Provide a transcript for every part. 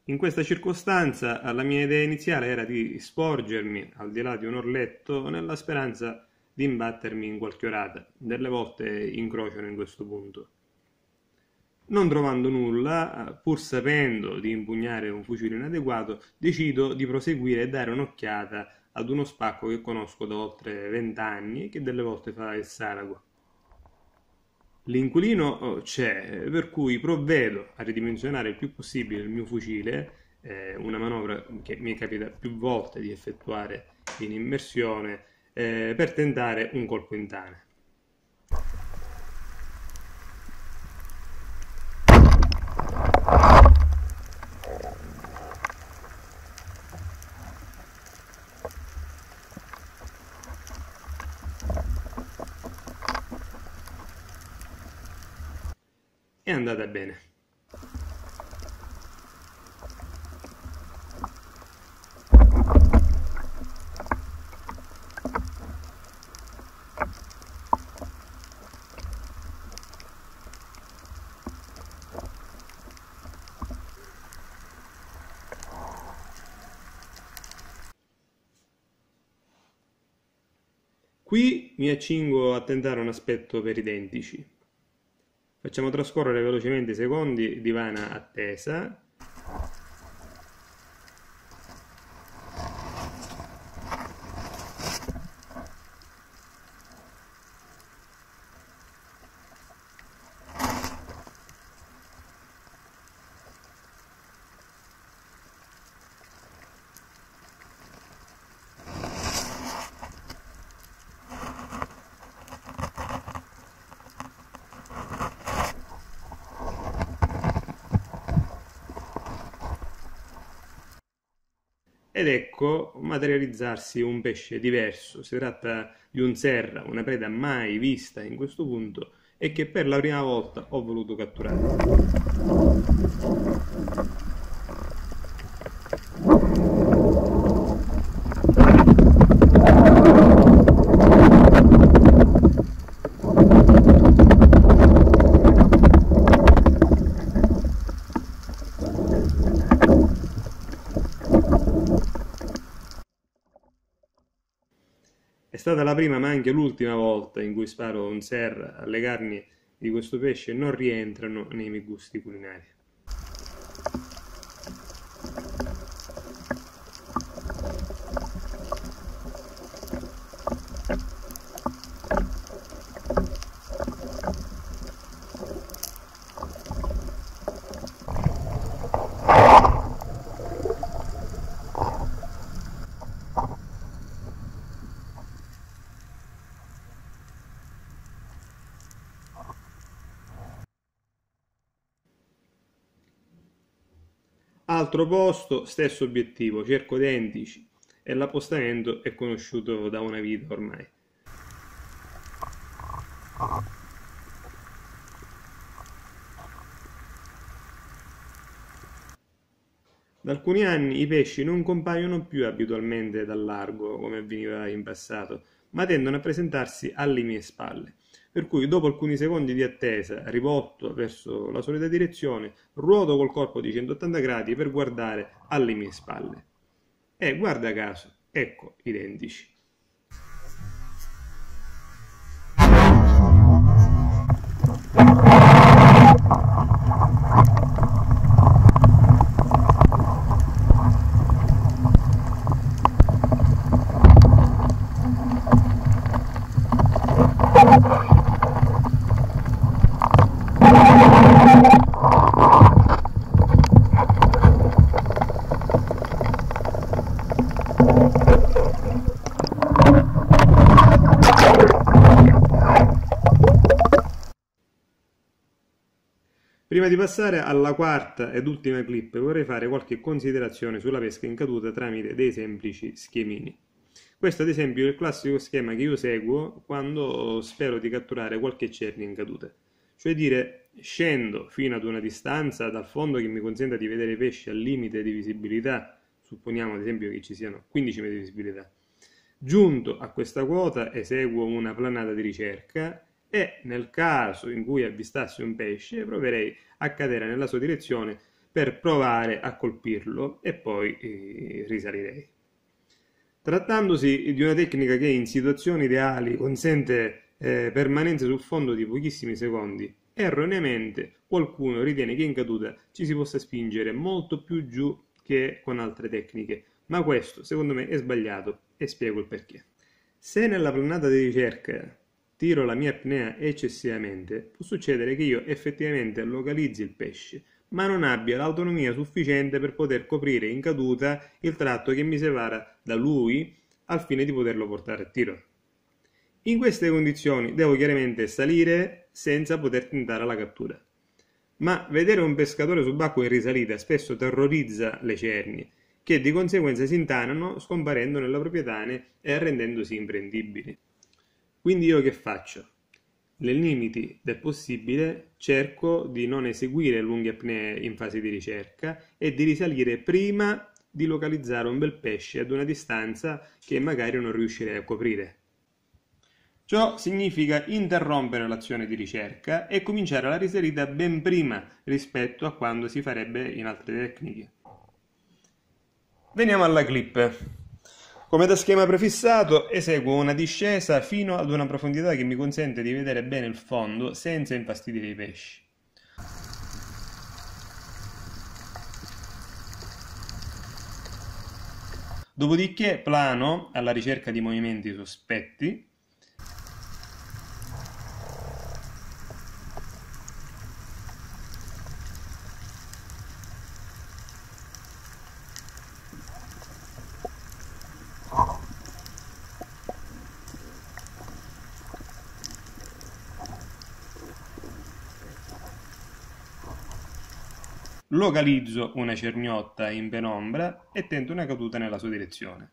In questa circostanza la mia idea iniziale era di sporgermi al di là di un orletto nella speranza di imbattermi in qualche orata. Delle volte incrociano in questo punto. Non trovando nulla, pur sapendo di impugnare un fucile inadeguato, decido di proseguire e dare un'occhiata ad uno spacco che conosco da oltre 20 anni e che delle volte fa il Sarago. L'inquilino c'è, per cui provvedo a ridimensionare il più possibile il mio fucile, una manovra che mi capita più volte di effettuare in immersione, per tentare un colpo in tane. È andata bene. Qui mi accingo a tentare un aspetto per i dentici. Facciamo trascorrere velocemente i secondi di vana attesa. Ed ecco materializzarsi un pesce diverso. Si tratta di un serra, una preda mai vista in questo punto e che per la prima volta ho voluto catturare. È stata la prima ma anche l'ultima volta in cui sparo un serra. Le carni di questo pesce non rientrano nei miei gusti culinari. Altro posto, stesso obiettivo, cerco dentici e l'appostamento è conosciuto da una vita ormai. Da alcuni anni i pesci non compaiono più abitualmente dal largo come avveniva in passato, ma tendono a presentarsi alle mie spalle. Per cui dopo alcuni secondi di attesa, rivolto verso la solita direzione, ruoto col corpo di 180 gradi per guardare alle mie spalle. E guarda caso, ecco i dentici. Prima di passare alla quarta ed ultima clip vorrei fare qualche considerazione sulla pesca in caduta tramite dei semplici schemini. Questo ad esempio è il classico schema che io seguo quando spero di catturare qualche cernia in caduta. Cioè dire, scendo fino ad una distanza dal fondo che mi consenta di vedere i pesci al limite di visibilità, supponiamo ad esempio che ci siano 15 metri di visibilità. Giunto a questa quota eseguo una planata di ricerca e nel caso in cui avvistassi un pesce proverei a cadere nella sua direzione per provare a colpirlo e poi risalirei. Trattandosi di una tecnica che in situazioni ideali consente permanenza sul fondo di pochissimi secondi, erroneamente qualcuno ritiene che in caduta ci si possa spingere molto più giù che con altre tecniche, ma questo secondo me è sbagliato e spiego il perché. Se nella planata di ricerca tiro la mia apnea eccessivamente, può succedere che io effettivamente localizzi il pesce, ma non abbia l'autonomia sufficiente per poter coprire in caduta il tratto che mi separa da lui al fine di poterlo portare a tiro. In queste condizioni devo chiaramente salire senza poter tentare la cattura. Ma vedere un pescatore subacqueo in risalita spesso terrorizza le cernie, che di conseguenza si intanano scomparendo nella proprietà e rendendosi imprendibili. Quindi io che faccio? Nei limiti del possibile cerco di non eseguire lunghe apnee in fase di ricerca e di risalire prima di localizzare un bel pesce ad una distanza che magari non riuscirei a coprire. Ciò significa interrompere l'azione di ricerca e cominciare la risalita ben prima rispetto a quando si farebbe in altre tecniche. Veniamo alla clip. Come da schema prefissato, eseguo una discesa fino ad una profondità che mi consente di vedere bene il fondo senza infastidire i pesci. Dopodiché plano alla ricerca di movimenti sospetti. Localizzo una cernotta in penombra e tento una caduta nella sua direzione.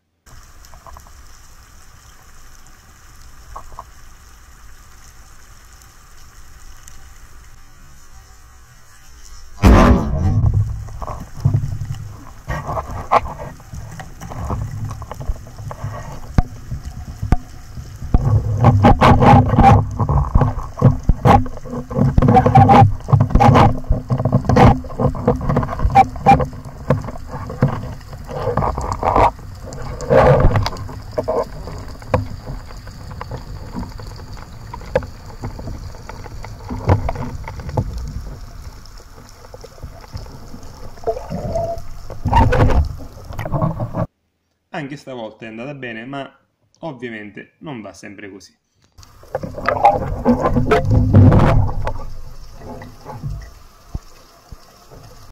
Anche stavolta è andata bene, ma ovviamente non va sempre così.